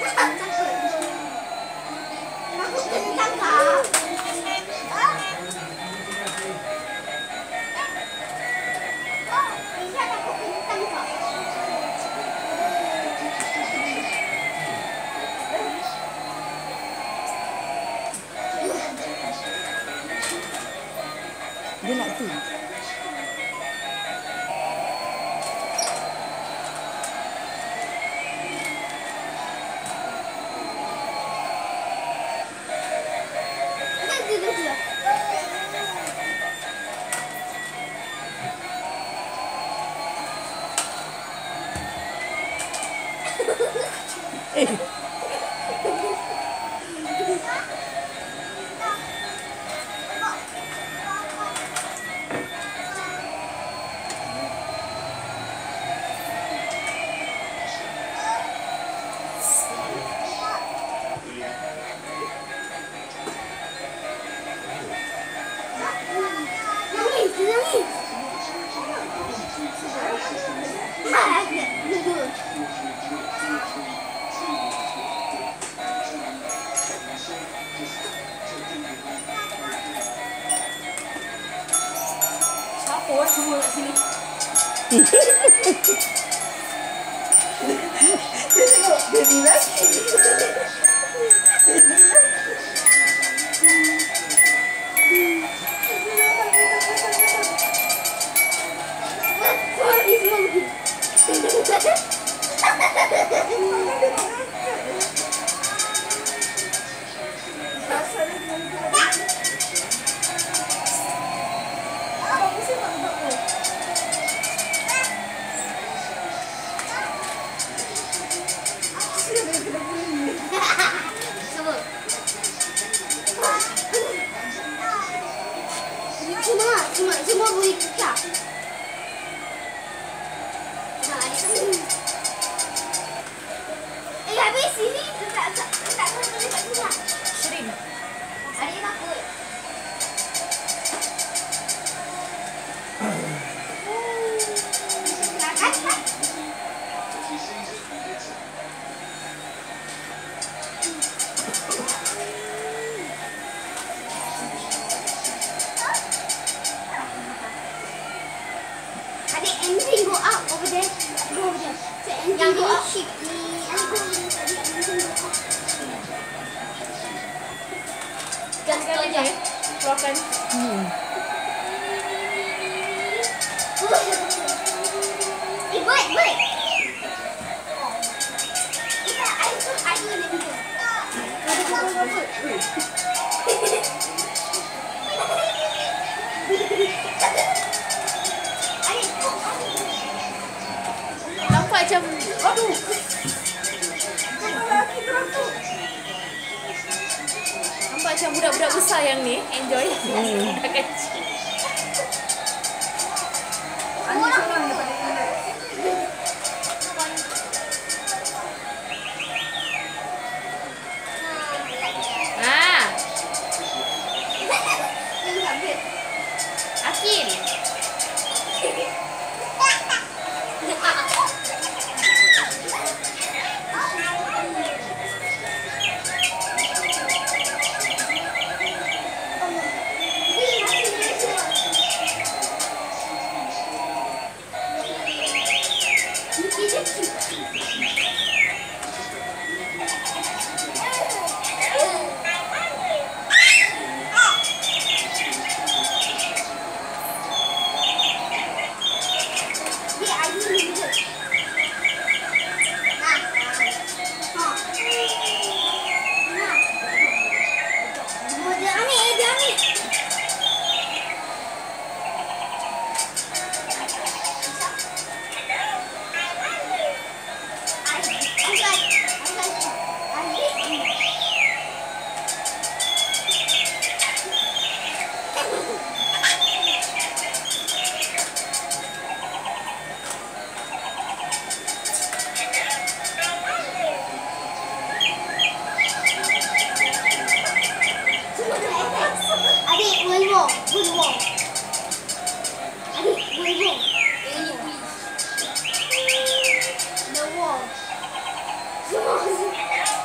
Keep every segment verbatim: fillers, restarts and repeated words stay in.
Dia nak tu. Eh. Siapa semua kat sini? Dia tengok dia ni lagi. Semua, semua, semua boleh kekak. Nah, adik sini. Eh, habis sini tak tak tak kena boleh kat sini. Shirin. Adik takut. Adik engine go up over there. Go over there. So engine yang go up. Ship ni. Adik go over there. Adik engine go up. Sekali aja ya. Keluarkan. Hmm. Eh, boleh, boleh. Kita air tu air ni kita. Ada apa-apa. Nampak macam, aduh. Nampak macam budak-budak besar yang ni enjoy. Hmm. Budak kecil. Ah, Akin. The wall.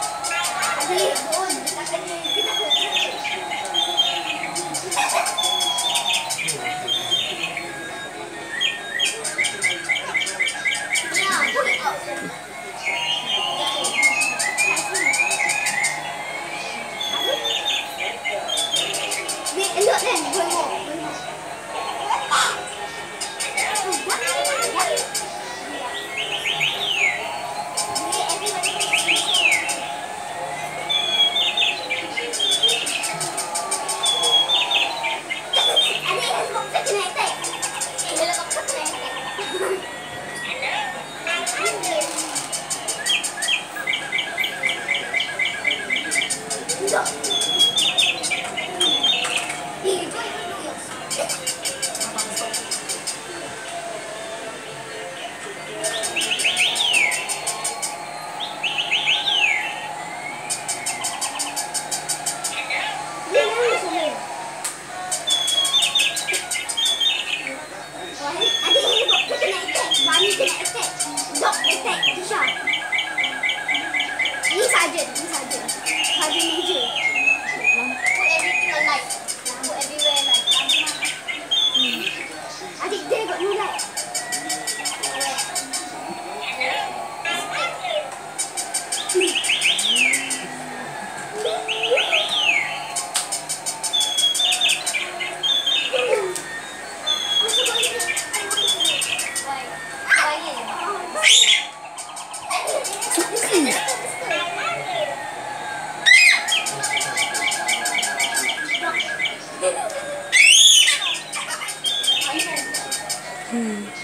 Ini saja, ini saja. Saja meja. Put everything on light. Put everywhere light. Hmm. Adik dia got no light. Hmm.